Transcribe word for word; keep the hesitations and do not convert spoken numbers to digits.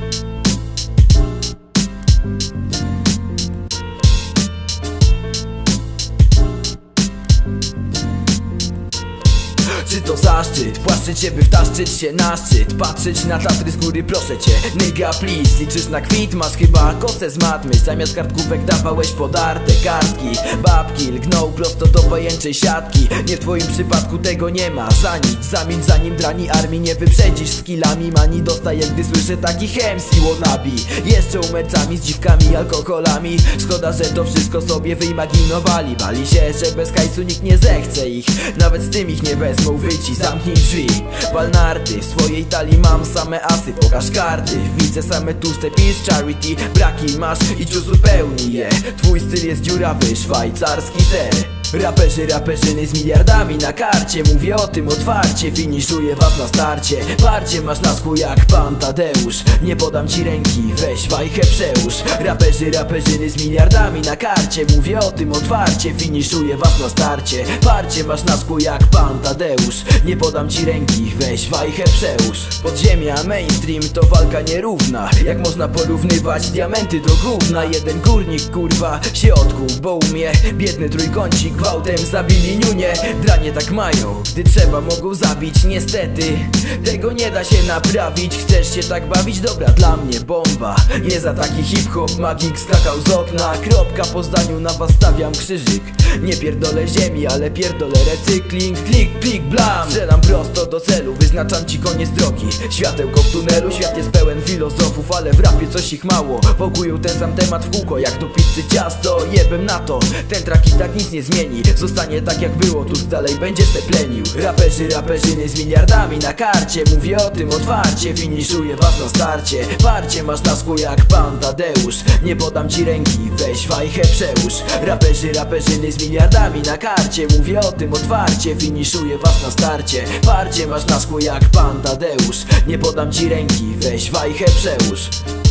Czy to zaszczyt, płaszczyć cię, by wtaszczyć się na szczyt, patrzeć na Tatry z góry, proszę cię. Nigga please, liczysz na kwit, masz chyba kostę z matmy. Zamiast kartkówek dawałeś podarte kartki. Babki lgną prosto do pajęczej siatki. Nie w twoim przypadku tego nie ma. Za nic, zamilcz zanim drani armii nie wyprzedzisz. Skillami mani dostaję, gdy słyszę takich M C wannabe. Jeszcze umercami z dziwkami, alkoholami. Szkoda, że to wszystko sobie wyimaginowali. Bali się, że bez hajsu nikt nie zechce ich. Nawet z tym ich nie wezmą. Wyci, zamknij drzwi, pal narty. W swojej talii mam same asy, pokaż karty. Widzę same tłuste pills, charity. Braki masz, idź uzupełnij je. Twój styl jest dziurawy, szwajcarski ser. Raperzy, raperzyny z miliardami na karcie. Mówię o tym otwarcie, finiszuję was na starcie. Parcie masz na skół jak pan Tadeusz. Nie podam ci ręki, weź wajchę przełóż. Raperzy, raperzyny z miliardami na karcie. Mówię o tym otwarcie, finiszuję was na starcie. Parcie masz na skół jak pan Tadeusz. Nie podam ci ręki, weź wajchę przełóż. Podziemia, mainstream to walka nierówna. Jak można porównywać diamenty do gówna? Jeden górnik kurwa się odkuł, bo umie. Biedny trójkącik gwałtem zabili niunie. Dranie tak mają, gdy trzeba mogą zabić. Niestety, tego nie da się naprawić. Chcesz się tak bawić? Dobra, dla mnie bomba. Nie za taki hip-hop, magik skakał z okna. Kropka po zdaniu, na was stawiam krzyżyk. Nie pierdolę ziemi, ale pierdolę recykling. Klik, klik, blam. Strzelam prosto do celu, wyznaczam ci koniec drogi. Światełko w tunelu, świat jest pełen filozofów, ale w rapie coś ich mało. Wokują ten sam temat w kółko, jak do pizzy ciasto. Jebem na to, ten track i tak nic nie zmieni. Zostanie tak jak było, Tusk dalej będzie se plenił. Raperzy, raperzyny z miliardami na karcie. Mówię o tym otwarcie, finiszuję was na starcie. Parcie masz na skół jak pan Tadeusz. Nie podam ci ręki, weź wajchę przełóż. Raperzy, raperzyny z miliardami na karcie. Mówię o tym otwarcie, finiszuję was na starcie. Parcie masz na skół jak pan Tadeusz. Nie podam ci ręki, weź wajchę przełóż.